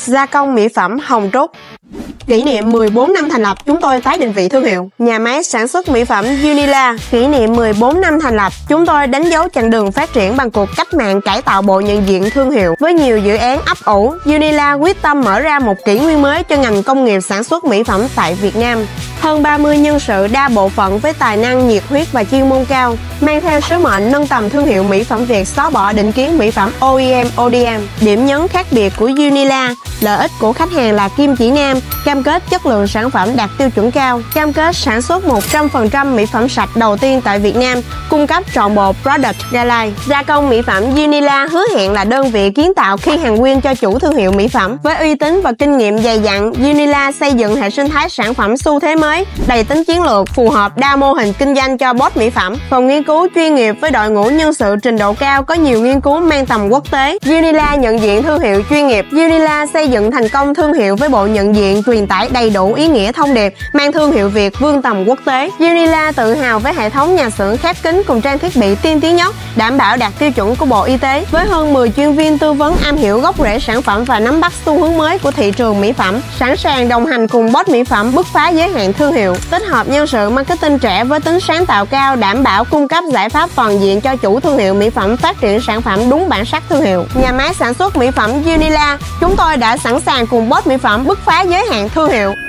Gia công mỹ phẩm Hồng Trúc. Kỷ niệm 14 năm thành lập, chúng tôi tái định vị thương hiệu. Nhà máy sản xuất mỹ phẩm Unila. Kỷ niệm 14 năm thành lập, chúng tôi đánh dấu chặng đường phát triển bằng cuộc cách mạng cải tạo bộ nhận diện thương hiệu. Với nhiều dự án ấp ủ, Unila quyết tâm mở ra một kỷ nguyên mới cho ngành công nghiệp sản xuất mỹ phẩm tại Việt Nam. Hơn 30 nhân sự đa bộ phận với tài năng, nhiệt huyết và chuyên môn cao, mang theo sứ mệnh nâng tầm thương hiệu mỹ phẩm Việt, xóa bỏ định kiến mỹ phẩm OEM, ODM. Điểm nhấn khác biệt của Unila, lợi ích của khách hàng là kim chỉ nam, cam kết chất lượng sản phẩm đạt tiêu chuẩn cao, cam kết sản xuất 100% mỹ phẩm sạch đầu tiên tại Việt Nam, cung cấp trọn bộ product guideline. Gia công mỹ phẩm Unila hứa hẹn là đơn vị kiến tạo khi hàng nguyên cho chủ thương hiệu mỹ phẩm. Với uy tín và kinh nghiệm dày dặn, Unila xây dựng hệ sinh thái sản phẩm xu thế mới, đầy tính chiến lược, phù hợp đa mô hình kinh doanh cho boss mỹ phẩm. Phòng nghiên cứu chuyên nghiệp với đội ngũ nhân sự trình độ cao, có nhiều nghiên cứu mang tầm quốc tế. Unila nhận diện thương hiệu chuyên nghiệp. Unila xây dựng thành công thương hiệu với bộ nhận diện truyền tải đầy đủ ý nghĩa thông điệp, mang thương hiệu Việt vươn tầm quốc tế. Unila tự hào với hệ thống nhà xưởng khép kín cùng trang thiết bị tiên tiến nhất, đảm bảo đạt tiêu chuẩn của Bộ Y tế. Với hơn 10 chuyên viên tư vấn am hiểu gốc rễ sản phẩm và nắm bắt xu hướng mới của thị trường mỹ phẩm, sẵn sàng đồng hành cùng boss mỹ phẩm bứt phá giới hạn thương hiệu. Tích hợp nhân sự marketing trẻ với tính sáng tạo cao, đảm bảo cung cấp giải pháp toàn diện cho chủ thương hiệu mỹ phẩm phát triển sản phẩm đúng bản sắc thương hiệu. Nhà máy sản xuất mỹ phẩm Unila, chúng tôi đã sẵn sàng cùng boss mỹ phẩm bứt phá giới hạn thương hiệu.